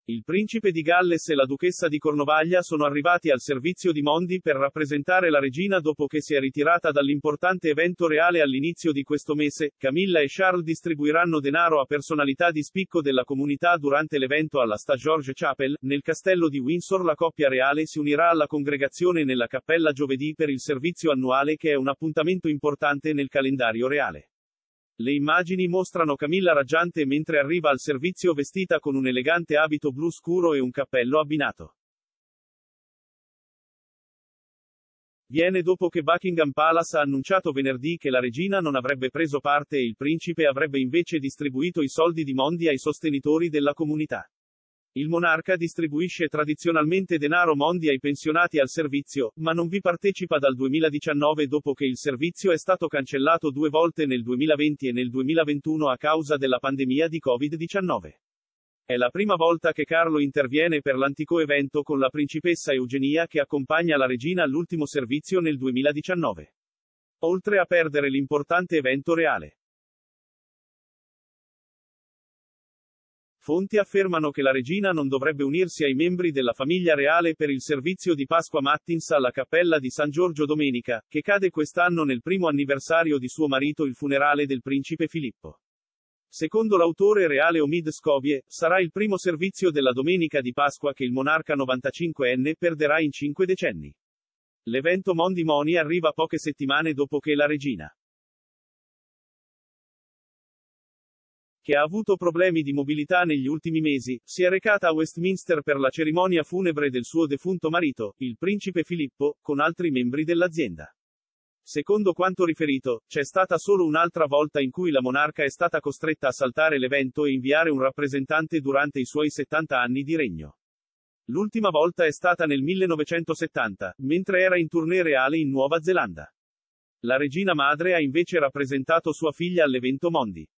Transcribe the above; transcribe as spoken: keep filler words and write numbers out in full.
Il principe di Galles e la duchessa di Cornovaglia sono arrivati al servizio di Mondi per rappresentare la regina dopo che si è ritirata dall'importante evento reale all'inizio di questo mese. Camilla e Charles distribuiranno denaro a personalità di spicco della comunità durante l'evento alla St. George Chapel, nel castello di Windsor. La coppia reale si unirà alla congregazione nella cappella giovedì per il servizio annuale, che è un appuntamento importante nel calendario reale. Le immagini mostrano Camilla raggiante mentre arriva al servizio vestita con un elegante abito blu scuro e un cappello abbinato. Viene dopo che Buckingham Palace ha annunciato venerdì che la regina non avrebbe preso parte e il principe avrebbe invece distribuito i soldi di Mondi ai sostenitori della comunità. Il monarca distribuisce tradizionalmente denaro Mondi ai pensionati al servizio, ma non vi partecipa dal duemiladiciannove dopo che il servizio è stato cancellato due volte nel duemilaventi e nel duemilaventuno a causa della pandemia di covid diciannove. È la prima volta che Carlo interviene per l'antico evento con la principessa Eugenia che accompagna la regina all'ultimo servizio nel duemiladiciannove. Oltre a perdere l'importante evento reale. Fonti affermano che la regina non dovrebbe unirsi ai membri della famiglia reale per il servizio di Pasqua Mattins alla cappella di San Giorgio domenica, che cade quest'anno nel primo anniversario di suo marito, il funerale del principe Filippo. Secondo l'autore reale Omid Scobie, sarà il primo servizio della domenica di Pasqua che il monarca novantacinquenne perderà in cinque decenni. L'evento Mondi Money arriva poche settimane dopo che la regina, che ha avuto problemi di mobilità negli ultimi mesi, si è recata a Westminster per la cerimonia funebre del suo defunto marito, il principe Filippo, con altri membri dell'azienda. Secondo quanto riferito, c'è stata solo un'altra volta in cui la monarca è stata costretta a saltare l'evento e inviare un rappresentante durante i suoi settanta anni di regno. L'ultima volta è stata nel millenovecentosettanta, mentre era in tournée reale in Nuova Zelanda. La regina madre ha invece rappresentato sua figlia all'evento Mondi.